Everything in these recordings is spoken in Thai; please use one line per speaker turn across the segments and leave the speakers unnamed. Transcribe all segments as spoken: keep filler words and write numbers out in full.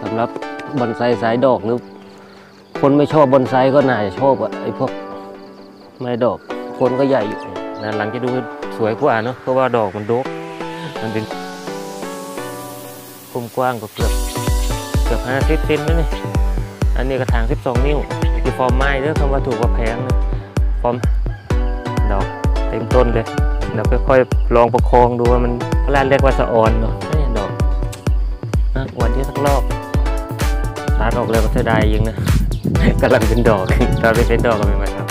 สำหรับบอนไซสายดอกหรือคนไม่ชอบบอนไซก็น่าจะชอบอะไอพวกไม้ดอกคนก็ใหญ่อยู่นะหลังจะดูสวยกว่าเนาะเพราะว่าดอกมันดกมันเป็นกลมกว้างก็เกือบเกือบห้าสิบเซนนะนี่อันนี้กระถางสิบสองนิ้วคือฟอร์มไม้เด้อคำว่าถูกกว่าแพงนะฟอร์มดอกเต็มต้นเลยเราค่อยๆลองประคองดูว่ามันร้านเรียกว่าสะออนเนาะนี่ดอกนะวันที่สักรอบตัดออกเลยก็เสียดายยังนะกำลังเป็นดอกตอนไม่เป็นดอกก็ไม่มาครับ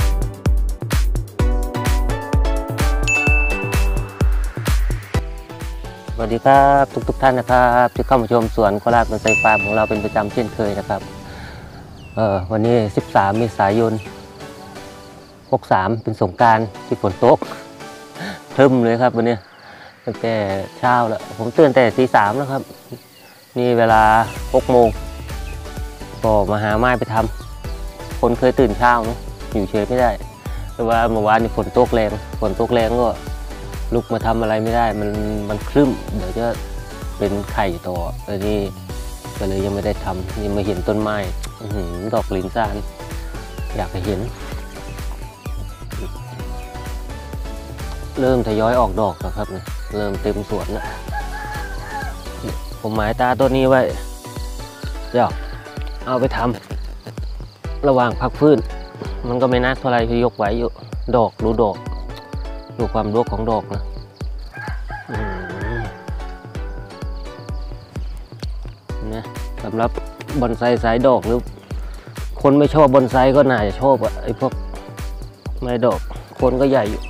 สวัสดีครับทุกทุกท่านนะครับที่เข้ามาชมสวนโคราชบอนไซฟาร์มของเราเป็นประจำเช่นเคยนะครับเออวันนี้สิบสามเมษายนหกสามเป็นสงกรานต์ที่ฝนตกเพิ่มเลยครับวันนี้ตั้งแต่เช้าแล้วผมตื่นแต่ตีสามแล้วครับนี่เวลาหกโมงก็มาหาไม้ไปทำคนเคยตื่นเช้าเนาะอยู่เฉยไม่ได้แต่ว่าเมื่อวานนี่ฝนตกแรงฝนตกแรงก็ลุกมาทำอะไรไม่ได้มันมันครึ้มเดี๋ยวจะเป็นไข่ต่อแต่นี่ก็เลยยังไม่ได้ทำนี่มาเห็นต้นไม้ดอกลิ้นซานอยากไปเห็นเริ่มทยอยออกดอกแล้วครับเนี่ยเริ่มเต็มสวนแล้วผมหมายตาต้นนี้ไว้เดี๋ยวเอาไปทำระหว่างพักฟื้นมันก็ไม่นักเท่าไรคือยกไหวอยู่ดอกดูดอกดูความรกของดอกนะเนี่ยสำหรับบอนไซสายดอกหรือคนไม่ชอบบอนไซก็น่าจะชอบอะไอพวกไม้ดอกคนก็ใหญ่อยู่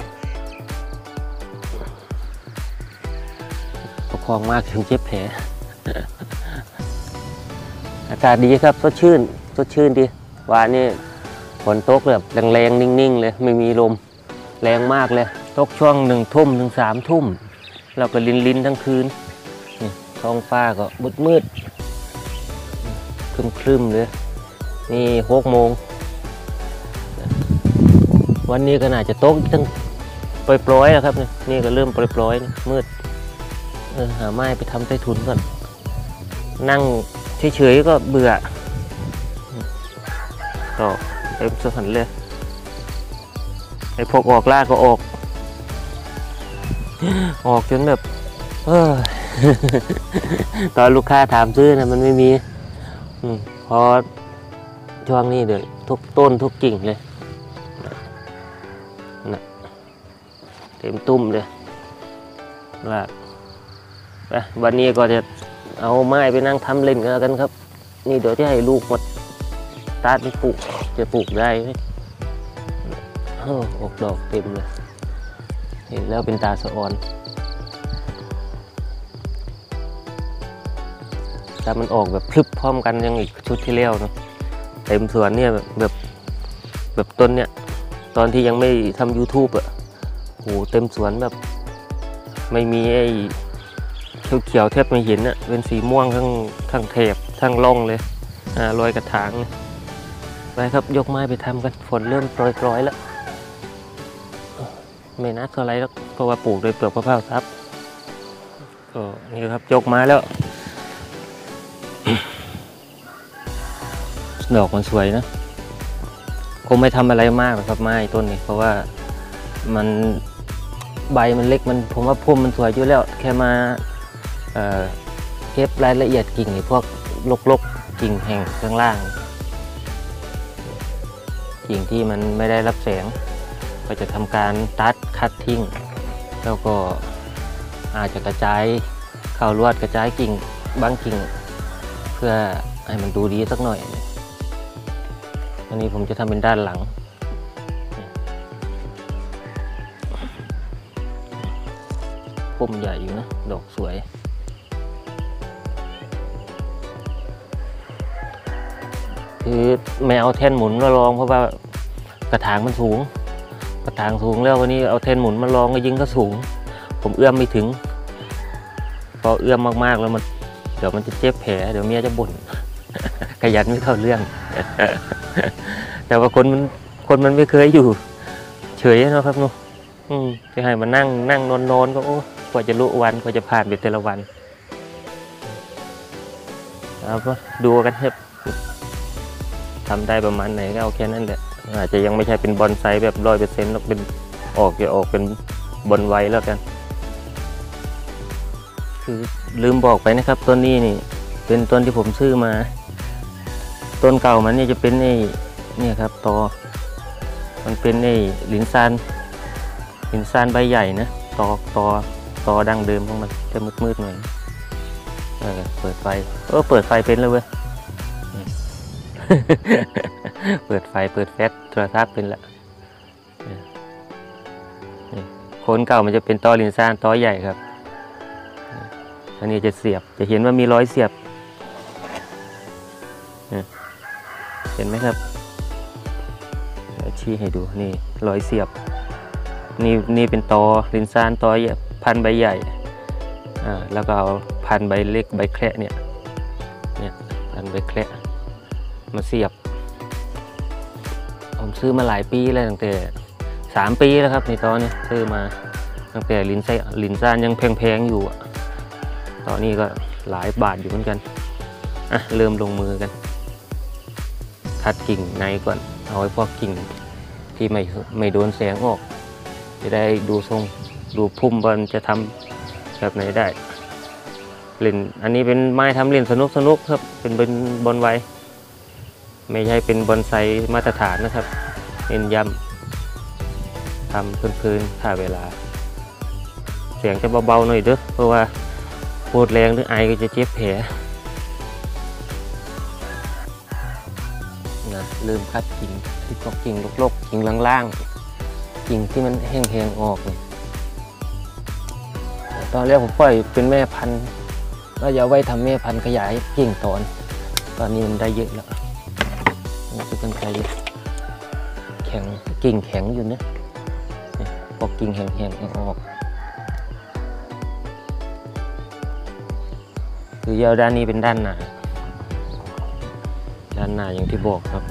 ประคองมากถึงเจ็บแผลอากาศดีครับสดชื่นสดชื่นดีวันนี้ฝนตกแบบแรงๆนิ่งๆเลยไม่มีลมแรงมากเลยตกช่วงหนึ่งทุ่มถึงสามทุ่มเราก็ลินลินทั้งคืนท้องฟ้าก็มืดมืดครึมครึมเลยนี่หกโมงวันนี้ก็น่าจะตกตั้งปล่อยๆแล้วครับนี่ก็เริ่มปล่อยๆมืดเออหาไม้ไปทำใต้ถุนก่อนนั่งเฉยๆก็เบื่อต่อเต็มสวนเลยไอ้พวกออกล่าก็ออกออกจนแบบเออตอนลูกค้าถามซื้อนะมันไม่มีพอช่วงนี้เดี๋ยวทุกต้นทุกกิ่งเลยนะเต็มตุ้มเลยว่าวันนี้ก็จะเอาไม้ไปนั่งทำเล่นกันครับนี่เดี๋ยวจะให้ลูกหมดตัดไปปลูกจะปลูกได้ไหมออกดอกเต็มเลยเห็นแล้วเป็นตาสะออนถ้ามันออกแบบพลึบพร้อมกันยังอีกชุดที่แล้วเนาะเต็มสวนเนี่ยแบบแบบแบบต้นเนี่ยตอนที่ยังไม่ทำ ยูทูบ อ่ะโหเต็มสวนแบบไม่มีไอ้เขียวๆแทบไม่เห็นอ่ะเป็นสีม่วงทั้งทั้งแถบทั้งร่องเลยอ่ารอยกระถางไปครับยกไม้ไปทำกันฝนเริ่มโปรยๆแล้วไม่นักเท่าไรแล้วเพราะว่าปลูกโดยเปลือกมะพร้าวซับก็นี่ครับยกมาแล้วดอกมันสวยนะคงไม่ทำอะไรมากหรอกครับไม้ต้นนี้เพราะว่ามันใบมันเล็กมันผมว่าพุ่มมันสวยอยู่แล้วแค่มาเอ่อเก็บรายละเอียดกิ่งพวกลกๆกิ่งแห้งข้างล่างกิ่งที่มันไม่ได้รับแสงก็จะทำการตัดคัดทิ้งแล้วก็อาจจะกระจายเข้าลวดกระจายกิ่งบางกิ่งเพื่อให้มันดูดีสักหน่อยอันนี้ผมจะทำเป็นด้านหลังพุ่มใหญ่อยู่นะดอกสวยคือไม่เอาแท่นหมุนมาลองเพราะว่ากระถางมันสูงกระถางสูงแล้ววันนี้เอาแท่นหมุนมาลองก็ยิงก็สูงผมเอื้อมไม่ถึงพอเอื้อมมากๆแล้วมันเดี๋ยวมันจะเจ็บแผลเดี๋ยวเมียจะบ่นขยันไม่เข้าเรื่องแต่ว่าคนมันคนมันไม่เคยอยู่เฉยนะครับนุ๊กจะให้มานั่งนั่งนอนนอนก็โอ้กว่าจะรู้วันกว่าจะผ่านไปแต่ละวันเอาก็ดูกันครับทำได้ประมาณไหนก็เอาแค่นั้นแหละอาจจะยังไม่ใช่เป็นบอนไซแบบร้อยเปอร์เซ็นต์หรอกเป็นออกจะออกเป็นบอนไว้แล้วกันคือลืมบอกไปนะครับต้นนี้นี่เป็นต้นที่ผมซื้อมาต้นเก่ามันนี่จะเป็นไอ้นี่ครับตอมันเป็นไอ้ลินซานลินซานใบใหญ่นะตอตอตอดั้งเดิมของมันจะมืดๆหน่อยเออเปิดไฟเออเปิดไฟเป็นเลยเว้ย เปิดไฟเปิดแฟลชโทรทัศน์เป็นละโคนเก่ามันจะเป็นตอลินซานตอใหญ่ครับอันนี้จะเสียบจะเห็นว่ามีรอยเสียบเห็นไหมครับชี้ให้ดูนี่รอยเสียบนี่นี่เป็นตอลินซานตอพันใบใหญ่อ่าแล้วก็เอาพันใบเล็กใบแคระเนี่ยเนี่ยพันใบแคระมาเสียบผมซื้อมาหลายปีแล้วตั้งแต่สามปีแล้วครับในตอนนี้ซื้อมาตั้งแต่ลินไซลินซานยังแพงๆอยู่ตอนนี้ก็หลายบาทอยู่เหมือนกันอ่ะเริ่มลงมือกันคัดกิ่งในก่อนเอาไว้พวกกิ่งที่ไม่ไม่โดนแสงออกจะได้ดูทรงดูพุ่มบอลจะทำแบบไหนได้เล่นอันนี้เป็นไม้ทำเล่นสนุกสนุกครับเป็นบอลบอลไวไม่ใช่เป็นบอนไซมาตรฐานนะครับเน้นย้ำทำพื้นๆถ้าเวลาเสียงจะเบาๆหน่อยเด้อเพราะว่าพูดแรงหรือไอก็จะเจ็บแผลนะลืมคัดกิ่งที่พวกกิ่งลกๆกิ่งล่างๆกิ่งที่มันแห้งๆออกเลยตอนแรกผมปล่อยเป็นแม่พันธุ์ก็จะเอาไว้ทำแม่พันธุ์ขยายกิ่งตอนตอนนี้มันได้เยอะแล้วนี่คือกันไกรแข็งกิ่งแข็งอยู่นะพวกกิ่งแห้งๆออกคือยาวด้านนี้เป็นด้านหน้าด้านหน้าอย่างที่บอกครับ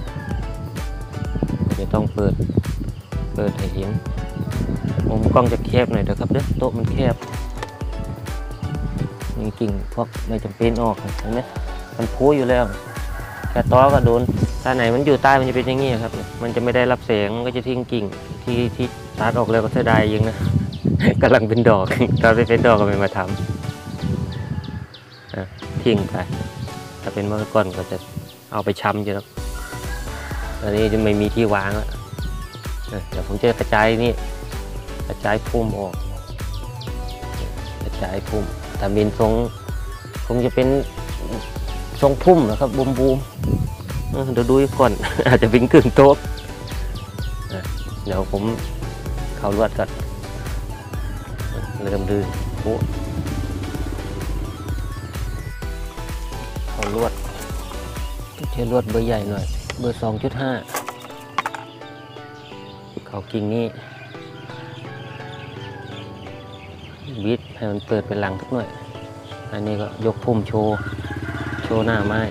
จะต้องเปิดเปิดให้เห็นมุมกล้องจะแคบหน่อยเด้อครับเด้อโต๊ะมันแคบมีกิ่งพวกไม่จำเป็นออกเห็นไหมมันพูอยู่แล้วแค่ตอก็โดนถ้าไหนมันอยู่ใต้มันจะเป็นอย่างนี้ครับมันจะไม่ได้รับแสงก็จะทิ้งกิ่งที่ที่ตัดออกแล้วก็เสียดายยังนะกำลังเป็นดอกตอนไปเป็นดอกก็ไม่มาทำทิ้งไปถ้าเป็นเมื่อก่อนก็จะเอาไปช้ำอยู่แล้วตอนนี้จะไม่มีที่วางแล้วเดี๋ยวผมจะกระจายนี่กระจายพุ่มออกกระจายพุ่มแต่เป็นทรงคงจะเป็นทรงพุ่มนะครับบูมบูมเดี๋ยวดูก่อนอาจจะเป็นกึ่งโต๊ะเดี๋ยวผมเข้าลวดก่อนเริ่มดื้อโอ้เข้าลวดใช้ลวดเบอร์ใหญ่หน่อยเบอร์ สองจุดห้า เขากิ่งนี้บิดให้มันเปิดเป็นหลังทุกหน่อยอันนี้ก็ยกพุ่มโชว์โชว์หน้าไม้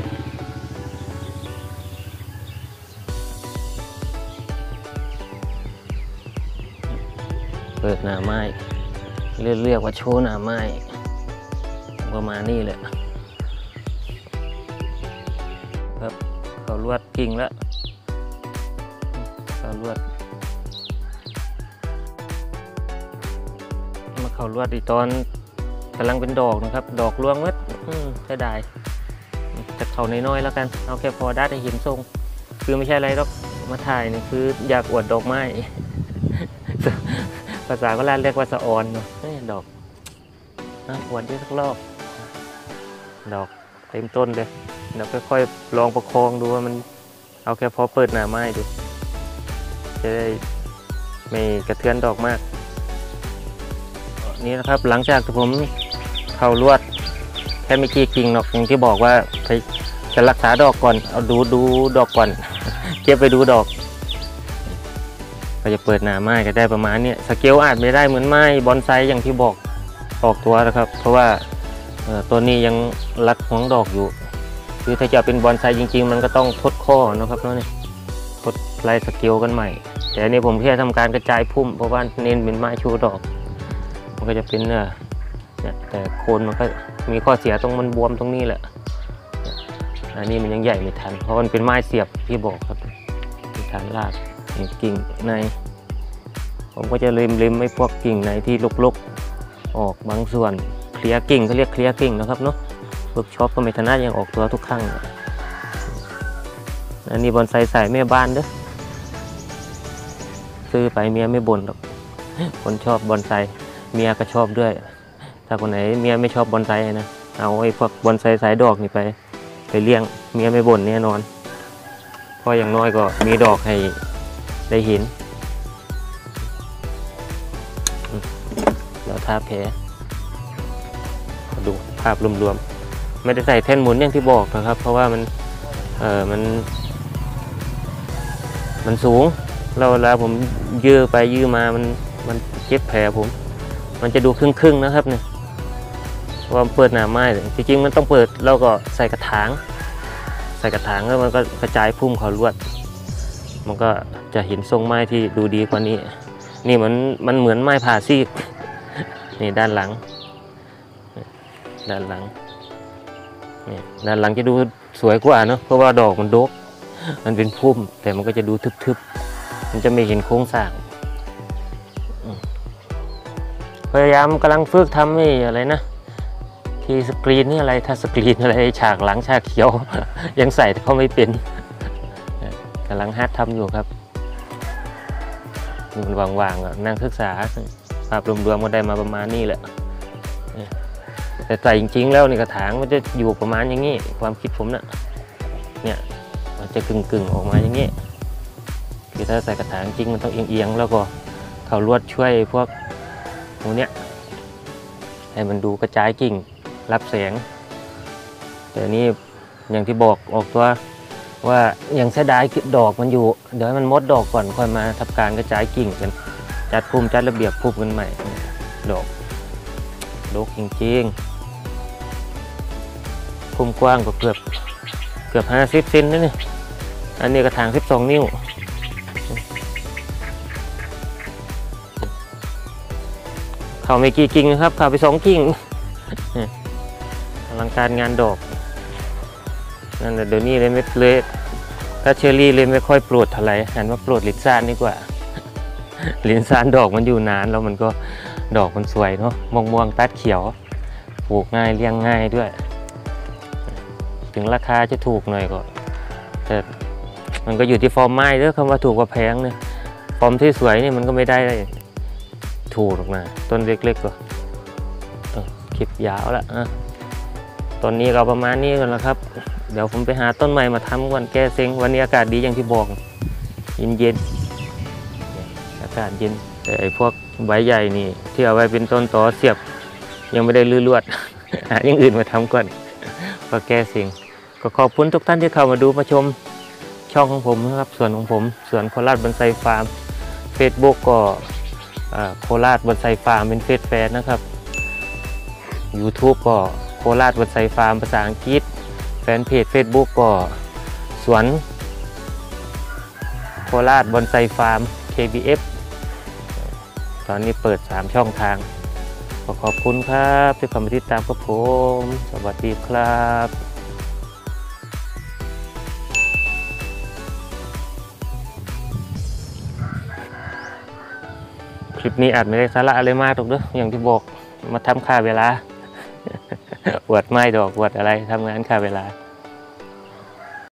เปิดหน้าไม้เรียกเรียกว่าโชว์หน้าไม้ประมาณนี้แหละครับเขาลวดกิ่งแล้วเขาลวดมาเขาลวดอีกตอนกำลังเป็นดอกนะครับดอกรวงเม็ดใช่ได้จะเขาน้อยๆแล้วกันเอาแค่พอได้ให้เห็นทรงคือไม่ใช่อะไรหรอกมาถ่ายนี่คืออยากอวดดอกไม้ ภาษาโบราณเรียกว่าสะออนเนาะดอกอวดได้สักรอบดอกเต็มต้นเลยเดี๋ยวค่อยๆลองประคองดูว่ามันเอาแค่พอเปิดหน้าไม้ดูจะได้ไม่กระเทือนดอกมากนี่นะครับหลังจากที่ผมเข้าลวดแค่ไม่กี่กิ่งหรอกอย่างที่บอกว่าจะรักษาดอกก่อนเอาดูดูดอกก่อน เก็บไปดูดอกก็จะเปิดหน้าไม้ก็ได้ประมาณนี้สเกลอาจไม่ได้เหมือนไม้บอนไซอย่างที่บอกออกตัวนะครับเพราะว่าตัวนี้ยังรัดหัวดอกอยู่คือถ้าจะเป็นบอนไซจริงๆมันก็ต้องทดข้อนะครับเนาะนี่ทดไล่สเกลกันใหม่แต่อันนี้ผมแค่ทำการกระจายพุ่มเพราะว่าเน้นเป็นไม้ชูดอกมันก็จะเป็นเนี่ยแต่โคนมันก็มีข้อเสียตรงมันบวมตรงนี้แหละอันนี้มันยังใหญ่ไม่ทันเพราะมันเป็นไม้เสียบที่บอกครับฐานรากกิ่งในผมก็จะเล็มเล็มไม่พวกกิ่งในที่ลกๆออกบางส่วนเคลียร์กิ่งเขาเรียกเคลียร์กิ่งนะครับเนาะเวิร์กช็อปก็ไม่ถนัดยังออกตัวทุกครั้งอันนี้บอนไซใส่แม่บ้านเด้อซื้อไปเมียไม่บ่นหรอกคนชอบบอนไซเมียก็ชอบด้วยถ้าคนไหนเมียไม่ชอบบอนไซนะเอาไอ้พวกบอนไซสายดอกนี่ไปไปเลี้ยงเมียไม่บ่นแน่นอนเพราะอย่างน้อยก็มีดอกให้ได้เห็นแล้วทาแผลดูภาพรวมๆไม่ได้ใส่แท่นหมุนอย่างที่บอกนะครับเพราะว่ามันเออมันมันสูงเราเวลาผมยื้อไปยื้อมามันมันเจ็บแผลผมมันจะดูครึ่งๆนะครับเนี่ยว่าเปิดหน้าไม้จริงๆมันต้องเปิดแล้วก็ใส่กระถางใส่กระถางแล้วมันก็กระจายพุ่มเขาลวดมันก็จะเห็นทรงไม้ที่ดูดีกว่านี้นี่มันมันเหมือนไม้ผ่าซีกนี่ด้านหลังด้านหลังนี่ด้านหลังจะดูสวยกว่าเนาะเพราะว่าดอกมันดกมันเป็นพุ่มแต่มันก็จะดูทึบๆมันจะไม่เห็นโครงสร้างพยายามกำลังฝึกทำนี่อะไรนะที่สกรีนนี่อะไรถ้าสกรีนอะไรฉากหลังฉากเขียวยังใส่เขาไม่เป็นกำลังฮัดทำอยู่ครับมันว่างๆนั่งศึกษาภาพรวมๆก็ได้มาประมาณนี้แหละแต่ใส่จริงๆแล้วในกระถางมันจะอยู่ประมาณอย่างนี้ความคิดผมนะเนี่ยมันจะกึ่งๆออกมาอย่างนี้คือถ้าใส่กระถางจริงมันต้องเอียงๆแล้วก็เขาลวดช่วยพวกตรงเนี้ยให้มันดูกระจายกิ่งรับแสงแต่นี่อย่างที่บอกออกตัวว่ายังเสียดายดอกมันอยู่เดี๋ยวให้มันมดดอกก่อนค่อยมาทำการกระจายกิ่งกันจัดพุ่มจัดระเบียบพุ่มกันใหม่ดอกดกจริงๆพุ่มกว้างกว่าเกือบเกือบห้าสิบเซนนี่นี่อันนี้กระถางสิบสองนิ้วเขาไม่กี่กิ่งนะครับเขาไปสองกิ่งอลังการงานดอกนั่นแหละเดี๋ยวนี้เลยไม่เลยถ้าเชอรี่เลยไม่ค่อยโปรดเท่าไหร่หันมาโปรดลินซานดีกว่าลินซานดอกมันอยู่นานแล้วมันก็ดอกมันสวยเนาะม่วงม่วงตัดเขียวปลูกง่ายเลี้ยงง่ายด้วยถึงราคาจะถูกหน่อยก็แต่มันก็อยู่ที่ฟอร์มไม้เด้อคำว่าถูกกว่าแพงเนี่ยฟอร์มที่สวยนี่มันก็ไม่ได้ถูกหรอกนะต้นเล็กๆก็คลิปยาวแล้วนะตอนนี้เราประมาณนี้กันแล้วครับเดี๋ยวผมไปหาต้นใหม่มาทำวันแก้เซ็งวันนี้อากาศดีอย่างที่บอกเย็นเย็นอากาศเย็นแต่ไอ้พวกใบใหญ่นี่ที่เอาไว้เป็นต้นต่อเสียบยังไม่ได้ลื้อลวดหาอย่างอื่นมาทำก่อนก็แก้เซ็งก็ขอบคุณทุกท่านที่เข้ามาดูมาชมช่องของผมนะครับส่วนของผมสวนโคราชบอนไซฟาร์ม Facebook ก็โคราชบอนไซฟาร์มเป็นเฟซแฟนนะครับ YouTube ก็โคราชบอนไซฟาร์มภาษาอังกฤษแฟนเพจ Facebook ก็สวนโคราชบอนไซฟาร์ม เค บี เอฟ ตอนนี้เปิดสามช่องทางขอขอบคุณครับที่เข้ามาติดตามกับผมสวัสดีครับคลิปนี้อาจไม่ได้สาระอะไรมากหรอกเด้ออย่างที่บอกมาทำค่าเวลา อวดไม้ดอกอวดอะไรทำงานค่าเวลา